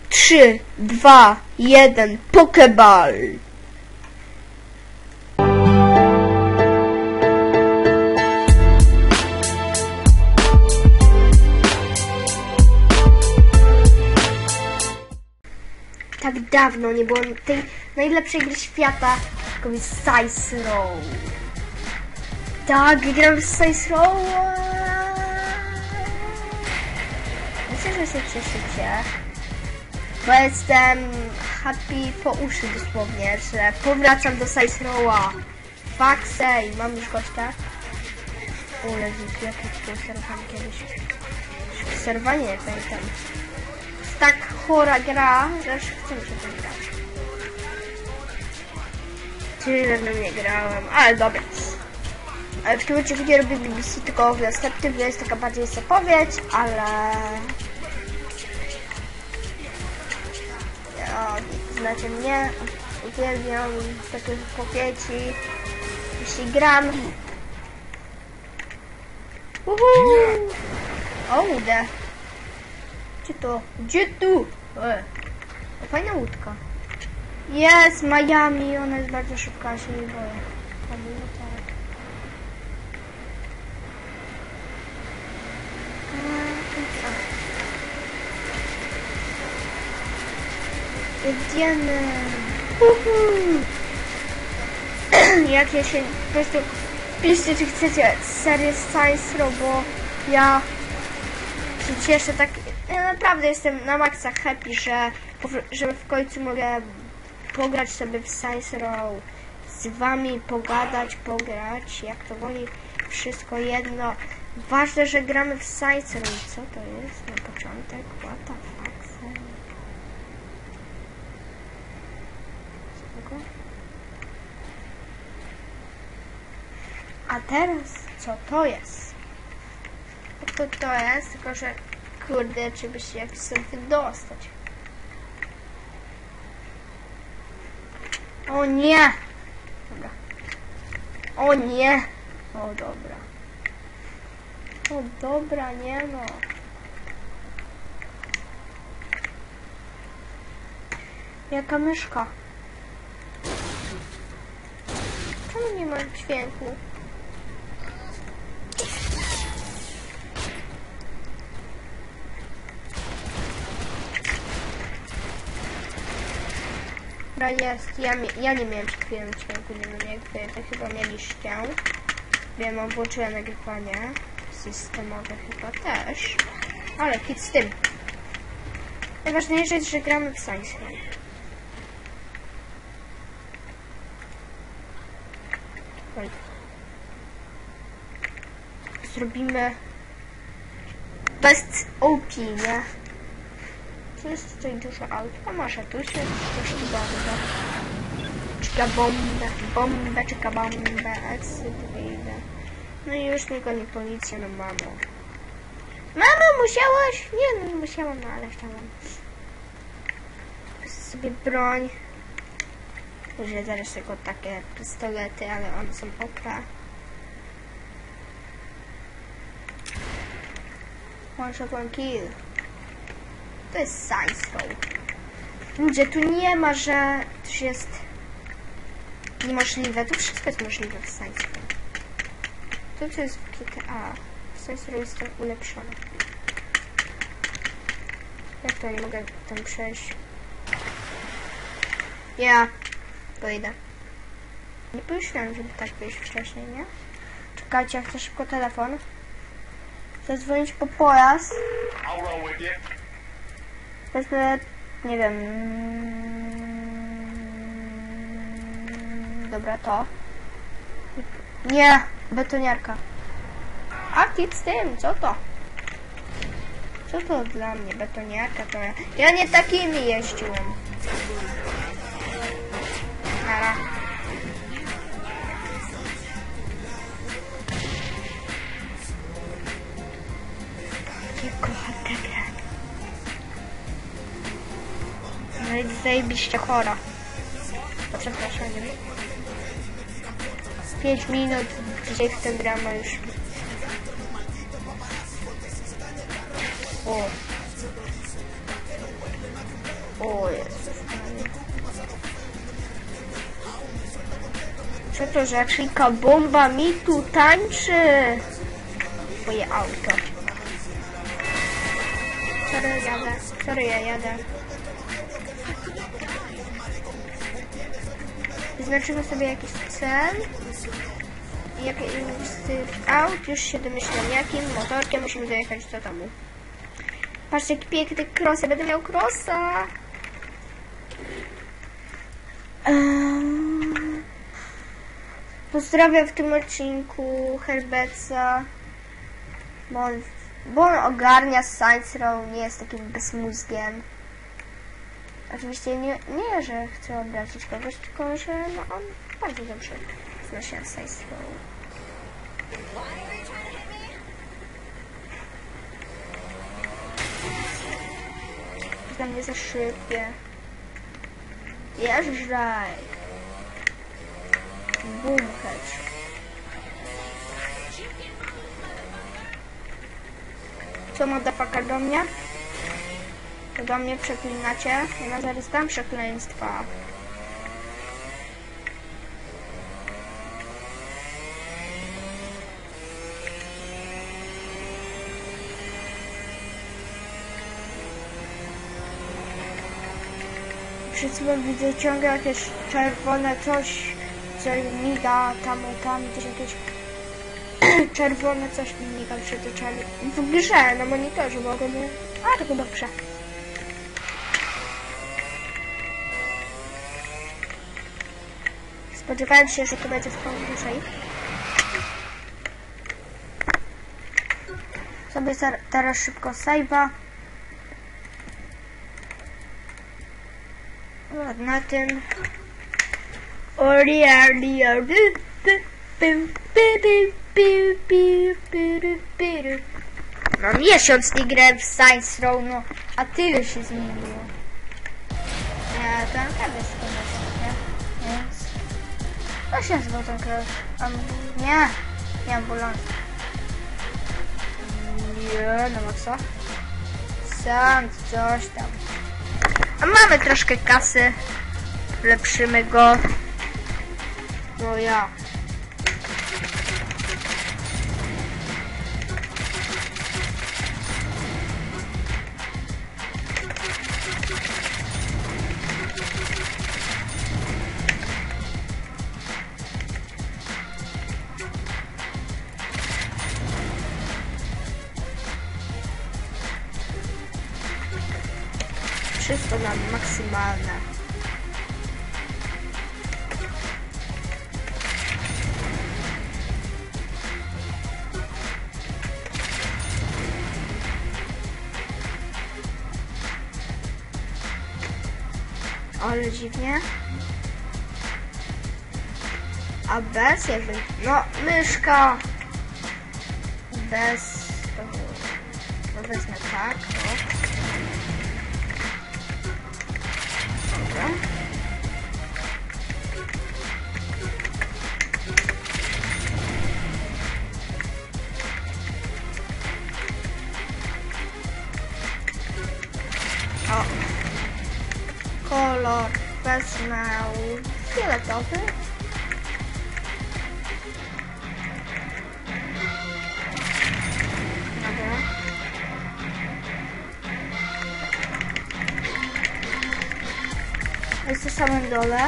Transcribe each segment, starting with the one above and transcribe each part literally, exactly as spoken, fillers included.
trzy, dwa, jeden, Pokeball! Tak dawno nie było tej najlepszej gry świata, tylko jest Saints Row. Tak, gram w Saints Row. Myślę, że się cieszycie, bo jestem happy po uszy dosłownie, że powracam do Saints Row'a. Faksej, mam już gościa. O Jezu, jakie to serwanie kiedyś. Serwanie, nie pamiętam. Jest tak chora gra, że aż chcę mi się tam grać. Tyle na mnie grałem, ale dobra. Ale w tym momencie nie robię B B C, tylko w następnym jest taka bardziej zapowiedź, ale... Ja, znacie mnie, uwielbiam takie zapowiedzi, jeśli gram. Uhu! O, uda. Gdzie to? Gdzie tu? E. Fajna łódka. Jest Miami, ona jest bardzo szybka, się nie boję. Jedziemy. Uhu. Jak ja się po prostu piszcie, czy chcecie serię Saints Row, bo ja się cieszę tak. Ja naprawdę jestem na maksa happy, że, że w końcu mogę pograć sobie w Saints Row, z wami pogadać, pograć, jak to woli, wszystko jedno. Ważne, że gramy w Saints Row. Co to jest na początek? What the fuck? A teraz co to jest? To to jest, tylko że kurde, czy by się jak sobie wydostać. O nie! Dobra. O nie! O dobra. O dobra, nie no. Jaka myszka? Czemu nie ma dźwięku? Dobra, jest. Ja, ja nie miałem przed chwilą dźwięku, nie wiem jak wy to chyba mieliście. Wiem, mam włączyłem nagrywanie systemowe chyba też. Ale hit z tym. Najważniejsze jest, że gramy w Saints Row. Zrobimy best O P, nie? To jest tutaj dużo aut. A może tu się coś tu bomba. Czeka bombę, bombę, czeka bombę, exit, wyjdę. No i już mnie goni policja, no mamo. Mamo, musiałaś? Nie, no nie musiałam, no ale chciałam. Sobie broń. Użyję zaraz tylko takie pistolety, ale one są O P. One shot, one kill. To jest Saints Row. Ludzie, tu nie ma, że coś jest niemożliwe. Tu wszystko jest możliwe w Saints Row. To co jest w G T A. W Saints Row jest to ulepszone. Jak to nie mogę tam przejść? Ja wyjdę. Nie pomyślałem, żeby tak wyjść wcześniej, nie? Czekajcie, ja chcę szybko telefon. Zadzwonić po pojazd. Wezmę, nie wiem. Dobra, to. Nie, betoniarka. A kit z tym, co to? Co to dla mnie? Betoniarka to ja. Ja nie takimi jeździłem. Ara. Nie kocham tę grę. No i zajebiście chora. Przepraszam, nie wiem. pięć minut dzisiaj w tę grama już. O. O Jezus. Co to za klika bomba mi tu tańczy? Moje auto. Sorry, jadę. Sorry, ja jadę. Wyznaczymy sobie jakiś cel. Jaki z tych aut, już się domyślam jakim motorkiem musimy dojechać do domu. Patrzcie, jaki piękny cross, ja będę miał crossa. Um, pozdrawiam w tym odcinku Herbeca, bo on, bo on ogarnia Science Row, nie jest takim bezmózgiem. Oczywiście nie, nie, że chcę obrazić kogoś, tylko że no, on bardzo dobrze zna się w Science Row. Na mnie za szybkie. Jeżdżaj. Bumchać. Co motherfucker do mnie? To do mnie przeklinacie? Ja zaraz dam przekleństwa. Przed sobą widzę ciągle jakieś czerwone coś, co miga tam, tam, gdzieś jakieś czerwone coś mi miga przed oczami. W grze, na monitorze mogę nie... A, to chyba w grze. Spodziewałem się, że to będzie w dłużej. Sobie teraz szybko save'a. Na tym no miesiąc nie grałem w Science Row, no a tyle się zmieniło. Nie, to naprawdę jest to nie? Więc... To się nazywał ten kraj. Um, nie, nie ambulans. Nie, no co? Sam coś tam. A mamy troszkę kasy. Lepszymy go. No ja. Wszystko na maksymalne. Ale dziwnie. A bez jakby... No, myszka. Bez... To, to wezmę tak, o. Dobra. O. Kolor wezmę fioletowy. Dobra. Jest na samym dole.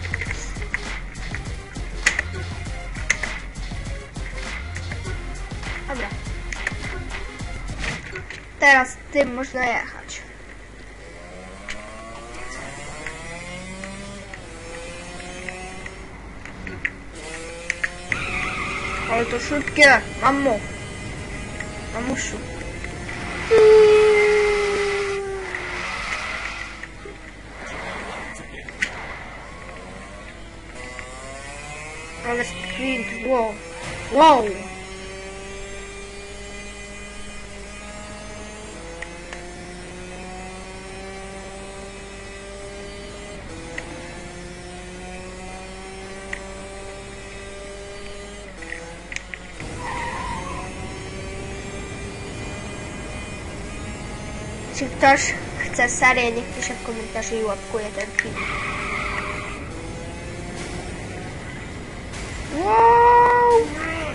Dobra. Teraz tym można jechać. Ale to szybkie, mamo. Mamusiu. Ale sprint, wow. Wow. Czy ktoś chce serię, niech pisze w komentarzu i łapkuje ten film. Wow!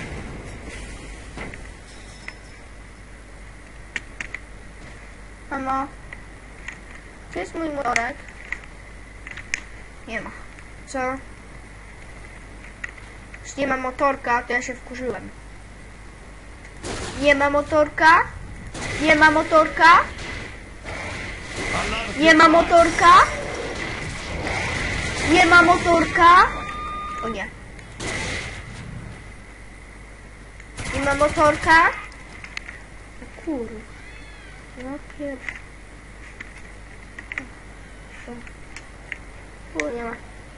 Mamo, gdzie jest mój motorek? Nie ma. Co? Już nie ma motorka, to ja się wkurzyłem. Nie ma motorka? Nie ma motorka? Nie ma motorka? Nie ma motorka? O nie. Nie ma motorka? O kur... No pierwszy. O, nie ma.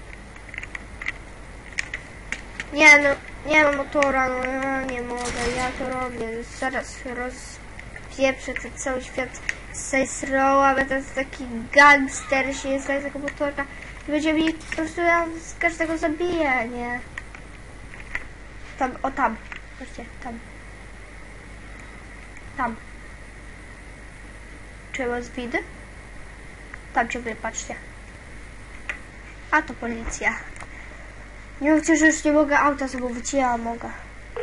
Nie no, nie ma motora, no ja nie mogę, ja to robię. Zaraz rozpieprzę ten cały świat z Saints-Rowa, będę taki gangster, się jest tego motorka i będzie mi po prostu ja z każdego zabije, nie? Tam, o tam, patrzcie, tam. Tam. Czy was widzę? Tam ciągle, patrzcie. A to policja. Nie mówcie, że już nie mogę auta zamówić, ja mogę.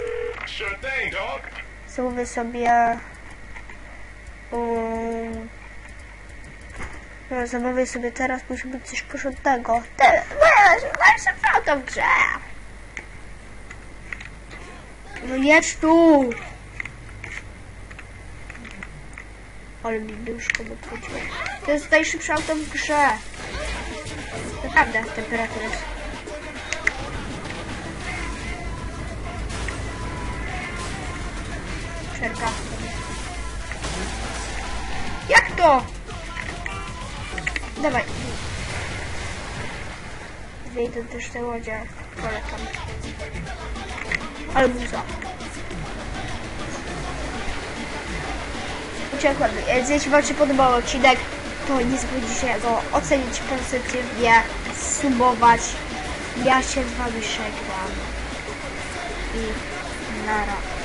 Zamówię sobie... Um, no, zamówię sobie teraz, musi być coś porządnego. Najlepsze auto w grze. No jedź tu. Ale mi duszko odwróciło. To jest najszybsze auto w grze. Naprawdę, temperatura jest. Przerka. Jak to? Dawaj. Wyjdę też na łodzie. Polecam. Ale buza. Uciekłem. Jeśli wam się podobał odcinek, to nie zapomnijcie go ocenić pozytywnie, subować. Ja się z wami żegnam. I nara.